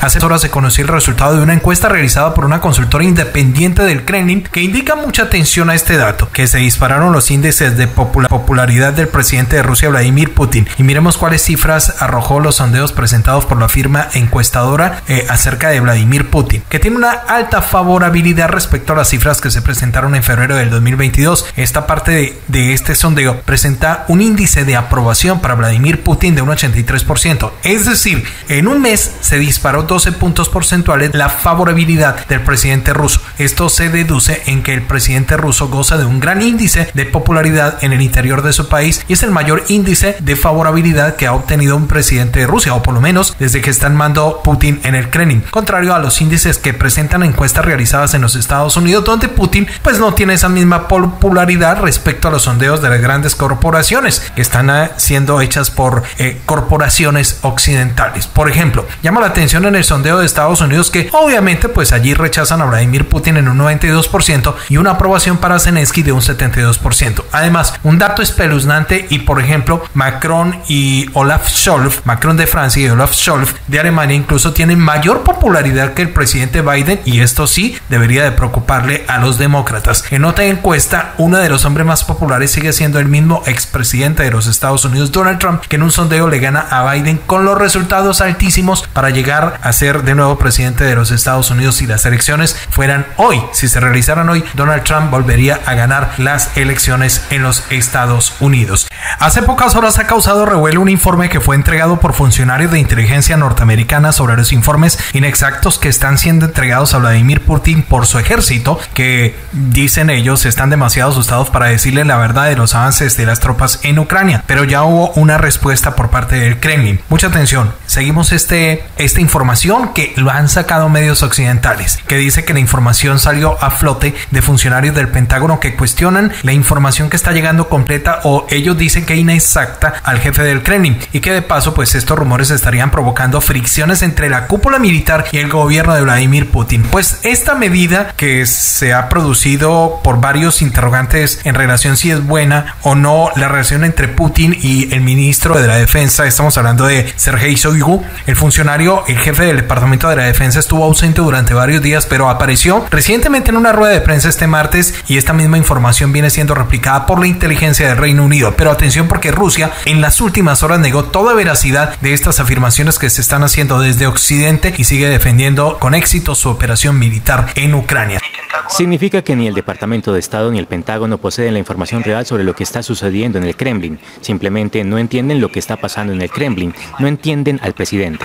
Hace horas se conoció el resultado de una encuesta realizada por una consultora independiente del Kremlin que indica mucha atención a este dato, que se dispararon los índices de popularidad del presidente de Rusia, Vladimir Putin. Y miremos cuáles cifras arrojó los sondeos presentados por la firma encuestadora acerca de Vladimir Putin, que tiene una alta favorabilidad respecto a las cifras que se presentaron en febrero del 2022. Esta parte de este sondeo presenta un índice de aprobación para Vladimir Putin de un 83%. Es decir, en un mes se disparó 12 puntos porcentuales la favorabilidad del presidente ruso. Esto se deduce en que el presidente ruso goza de un gran índice de popularidad en el interior de su país y es el mayor índice de favorabilidad que ha obtenido un presidente de Rusia, o por lo menos desde que está en mando Putin en el Kremlin, contrario a los índices que presentan encuestas realizadas en los Estados Unidos, donde Putin pues no tiene esa misma popularidad respecto a los sondeos de las grandes corporaciones que están siendo hechas por corporaciones occidentales. Por ejemplo, llama la atención en el sondeo de Estados Unidos que obviamente pues allí rechazan a Vladimir Putin en un 92% y una aprobación para Zelensky de un 72%. Además, un dato espeluznante, y por ejemplo Macron y Olaf Scholz, Macron de Francia y Olaf Scholz de Alemania, incluso tienen mayor popularidad que el presidente Biden, y esto sí debería de preocuparle a los demócratas. En otra encuesta, uno de los hombres más populares sigue siendo el mismo expresidente de los Estados Unidos, Donald Trump, que en un sondeo le gana a Biden con los resultados altísimos para llegar a ser de nuevo presidente de los Estados Unidos. Si las elecciones fueran hoy, si se realizaran hoy, Donald Trump volvería a ganar las elecciones en los Estados Unidos. Hace pocas horas ha causado revuelo un informe que fue entregado por funcionarios de inteligencia norteamericana sobre los informes inexactos que están siendo entregados a Vladimir Putin por su ejército, que dicen ellos están demasiado asustados para decirle la verdad de los avances de las tropas en Ucrania. Pero ya hubo una respuesta por parte del Kremlin. Mucha atención, seguimos esta información que lo han sacado medios occidentales, que dice que la información salió a flote de funcionarios del Pentágono que cuestionan la información que está llegando completa, o ellos dicen que inexacta, al jefe del Kremlin, y que de paso pues estos rumores estarían provocando fricciones entre la cúpula militar y el gobierno de Vladimir Putin. Pues esta medida, que se ha producido por varios interrogantes en relación si es buena o no la relación entre Putin y el ministro de la Defensa, estamos hablando de Sergei Shoigu, el funcionario, el jefe del Departamento de la Defensa, estuvo ausente durante varios días, pero apareció recientemente en una rueda de prensa este martes, y esta misma información viene siendo replicada por la inteligencia del Reino Unido. Pero atención, porque Rusia en las últimas horas negó toda veracidad de estas afirmaciones que se están haciendo desde Occidente y sigue defendiendo con éxito su operación militar en Ucrania. Significa que ni el Departamento de Estado ni el Pentágono poseen la información real sobre lo que está sucediendo en el Kremlin. Simplemente no entienden lo que está pasando en el Kremlin, no entienden al presidente.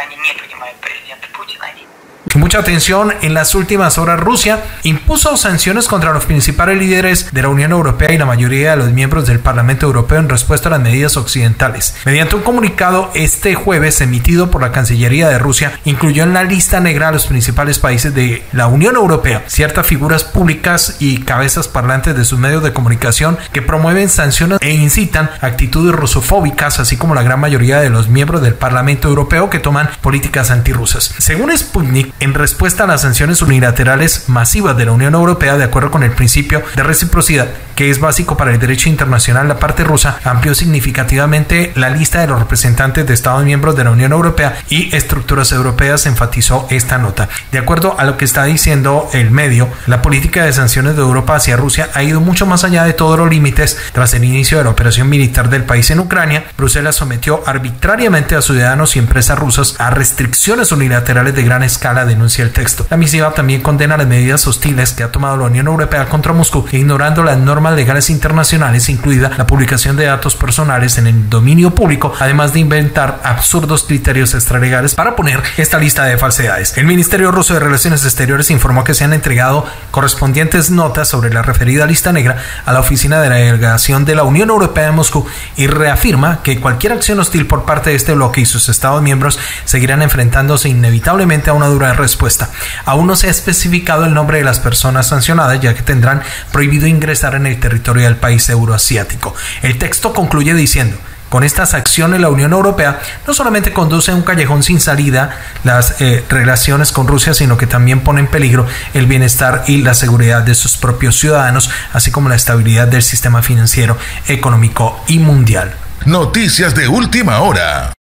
Mucha atención, en las últimas horas Rusia impuso sanciones contra los principales líderes de la Unión Europea y la mayoría de los miembros del Parlamento Europeo en respuesta a las medidas occidentales. Mediante un comunicado este jueves emitido por la Cancillería de Rusia, incluyó en la lista negra a los principales países de la Unión Europea ciertas figuras públicas y cabezas parlantes de sus medios de comunicación que promueven sanciones e incitan actitudes rusofóbicas, así como la gran mayoría de los miembros del Parlamento Europeo que toman políticas antirrusas. Según Sputnik, en respuesta a las sanciones unilaterales masivas de la Unión Europea, de acuerdo con el principio de reciprocidad, que es básico para el derecho internacional, la parte rusa amplió significativamente la lista de los representantes de Estados miembros de la Unión Europea y estructuras europeas, enfatizó esta nota. De acuerdo a lo que está diciendo el medio, la política de sanciones de Europa hacia Rusia ha ido mucho más allá de todos los límites. Tras el inicio de la operación militar del país en Ucrania, Bruselas sometió arbitrariamente a ciudadanos y empresas rusas a restricciones unilaterales de gran escala, denuncia el texto. La misiva también condena las medidas hostiles que ha tomado la Unión Europea contra Moscú, ignorando las normas legales internacionales, incluida la publicación de datos personales en el dominio público, además de inventar absurdos criterios extralegales para poner esta lista de falsedades. El Ministerio Ruso de Relaciones Exteriores informó que se han entregado correspondientes notas sobre la referida lista negra a la oficina de la delegación de la Unión Europea en Moscú, y reafirma que cualquier acción hostil por parte de este bloque y sus Estados miembros seguirán enfrentándose inevitablemente a una dura respuesta. Aún no se ha especificado el nombre de las personas sancionadas, ya que tendrán prohibido ingresar en el territorio del país euroasiático. El texto concluye diciendo: con estas acciones, la Unión Europea no solamente conduce a un callejón sin salida las relaciones con Rusia, sino que también pone en peligro el bienestar y la seguridad de sus propios ciudadanos, así como la estabilidad del sistema financiero, económico y mundial. Noticias de última hora.